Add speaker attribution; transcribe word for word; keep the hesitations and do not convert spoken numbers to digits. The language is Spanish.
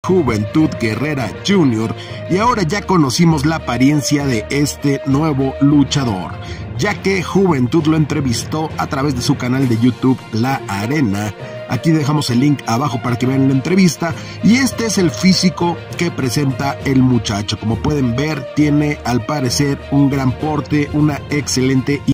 Speaker 1: Juventud Guerrera junior y ahora ya conocimos la apariencia de este nuevo luchador, ya que Juventud lo entrevistó a través de su canal de YouTube La Arena. Aquí dejamos el link abajo para que vean la entrevista y este es el físico que presenta el muchacho. Como pueden ver, tiene al parecer un gran porte, una excelente